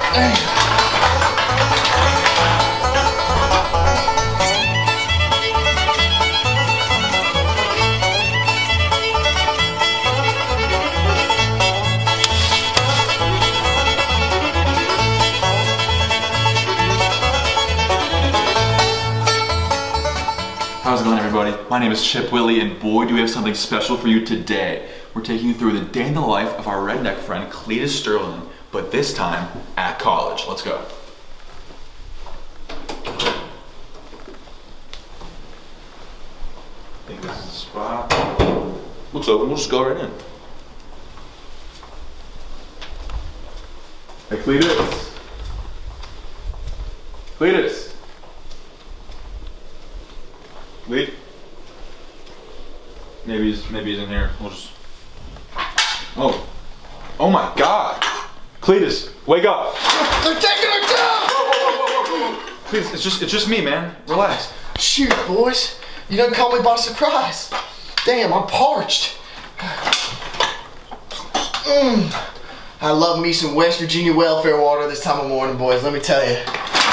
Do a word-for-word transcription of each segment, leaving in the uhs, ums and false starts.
How's it going, everybody? My name is Chip Willie, and boy, do we have something special for you today. We're taking you through the day in the life of our redneck friend, Cleetus Sterling, but this time at college. Let's go. I think this is the spot. Looks open, we'll just go right in. Hey, Cleetus. Cleetus. Wait. Maybe he's maybe he's in here. We'll just. Oh. Oh my God. Cleetus, wake up. They're taking our job. Whoa, whoa, whoa, whoa, whoa. Cleetus, it's just it's just me, man. Relax. Shoot, boys. You done caught me by surprise. Damn, I'm parched. Mmm. I love me some West Virginia welfare water this time of morning, boys. Let me tell you.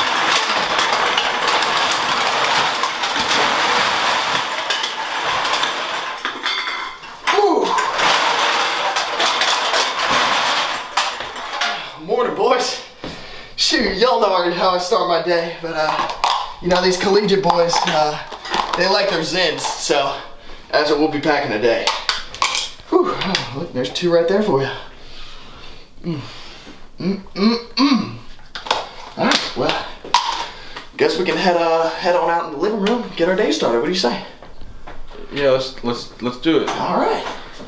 Morning, boys. Shoot, y'all know how I start my day, but uh, you know, these collegiate boys, uh, they like their zins, so that's what we'll be packing today. Whew, oh, look, there's two right there for you. Mm. Mm, mm, mm. All right, well, guess we can head uh, head on out in the living room, get our day started. What do you say? Yeah, let's let's let's do it. All right.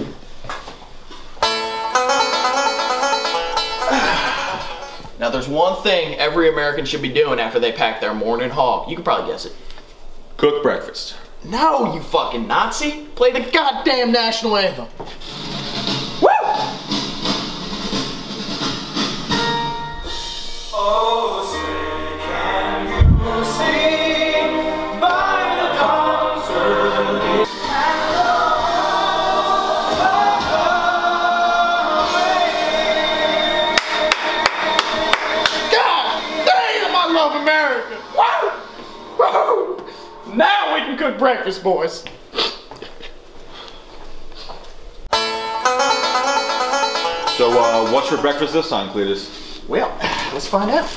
Now there's one thing every American should be doing after they pack their morning hog. You can probably guess it. Cook breakfast. No, you fucking Nazi. Play the goddamn national anthem. Woo! Oh, say can you sing by the concert? Love America. Woo! Woo! Now we can cook breakfast, boys. So, uh, what's for breakfast this time, Cleetus? Well, let's find out.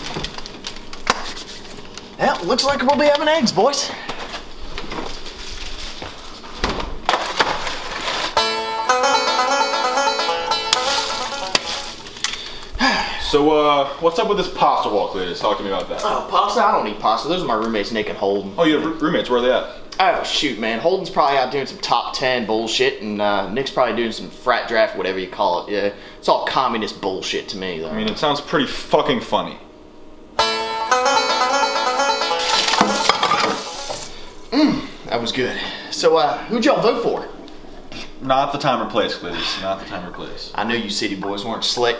Well, looks like we'll be having eggs, boys. So, uh, what's up with this pasta wall, Cleetus? Talk to me about that. Oh, pasta? I don't eat pasta. Those are my roommates, Nick and Holden. Oh, you have roommates. Where are they at? Oh, shoot, man. Holden's probably out doing some top ten bullshit, and uh, Nick's probably doing some frat draft, whatever you call it. Yeah, it's all communist bullshit to me, though. I mean, it sounds pretty fucking funny. Mmm, that was good. So, uh, who'd y'all vote for? Not the time or place, Cleetus. Not the time or place. I knew you city boys weren't slick.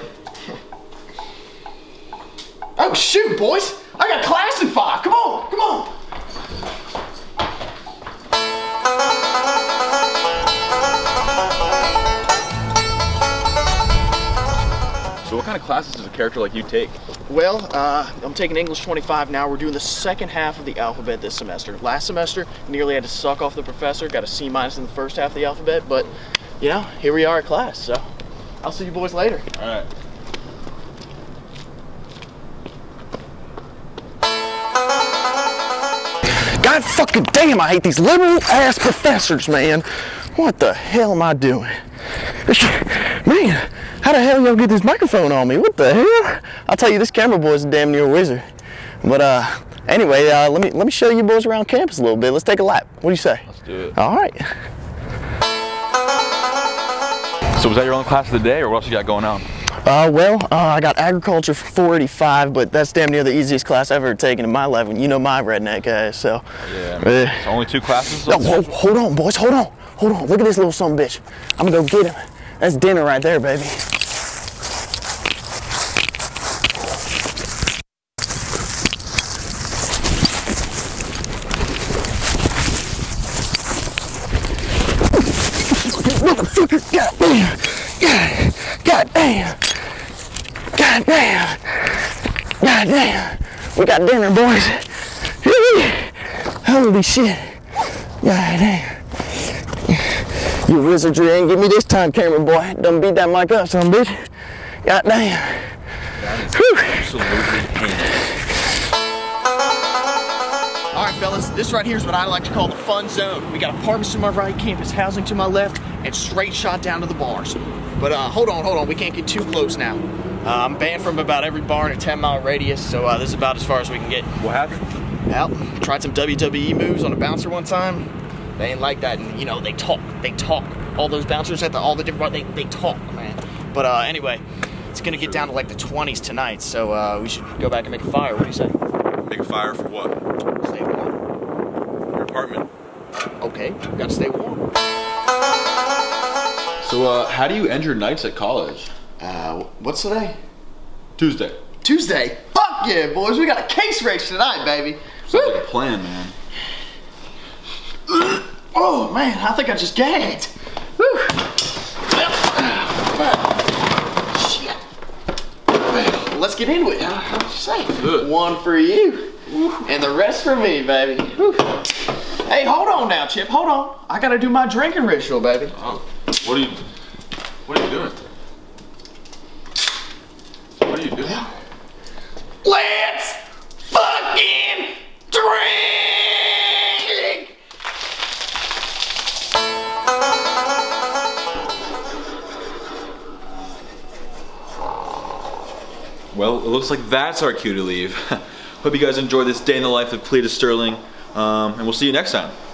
Oh shoot, boys! I got class in five. Come on, come on. So what kind of classes does a character like you take? Well, uh, I'm taking English twenty-five now. We're doing the second half of the alphabet this semester. Last semester, nearly had to suck off the professor. Got a C minus in the first half of the alphabet, but you know, here we are at class. So I'll see you boys later. All right. God fucking damn, I hate these liberal ass professors, man. What the hell am I doing? Man, how the hell y'all get this microphone on me? What the hell? I'll tell you, this camera boy's a damn near wizard. But uh, anyway, uh, let me let me show you boys around campus a little bit. Let's take a lap. What do you say? Let's do it. All right. So was that your only class of the day, or what else you got going on? Uh, well, uh, I got agriculture for four eighty-five, but that's damn near the easiest class I've ever taken in my life. And you know my redneck guys, so. Yeah, uh, it's only two classes? No, hold, hold on, boys, hold on. Hold on, look at this little son of a bitch. I'm gonna go get him. That's dinner right there, baby. Motherfucker, goddamn. God, God damn. God damn. God damn. We got dinner, boys. Holy shit. God damn. You wizardry ain't give me this time, camera boy. Don't beat that mic up, son, bitch. God damn. That is Whew. absolutely heinous. All right, fellas, this right here is what I like to call the fun zone. We got apartments to my right, campus housing to my left, and straight shot down to the bars. But uh, hold on, hold on, we can't get too close now. Uh, I'm banned from about every bar in a ten mile radius, so uh, this is about as far as we can get. What happened? Well, tried some W W E moves on a bouncer one time. They ain't like that, and you know, they talk, they talk. All those bouncers at the, all the different bars, they, they talk, man. But uh, anyway, it's gonna get down to like the twenties tonight, so uh, we should go back and make a fire. What do you say? Make a fire for what? Stay warm. Your apartment. Okay, gotta stay warm. So, uh, how do you end your nights at college? Uh, what's today? Tuesday. Tuesday? Fuck yeah, boys, we got a case race tonight, baby. Sounds like a plan, man. Oh man, I think I just gagged. Whew. Shit. Let's get into it. What you say? Good. One for you, and the rest for me, baby. Whew. Hey, hold on now, Chip. Hold on. I gotta do my drinking ritual, baby. Oh, what are you? What are you doing? What are you doing? Let's fucking drink! Well, it looks like that's our cue to leave. Hope you guys enjoyed this day in the life of Cleetus Sterling, um, and we'll see you next time.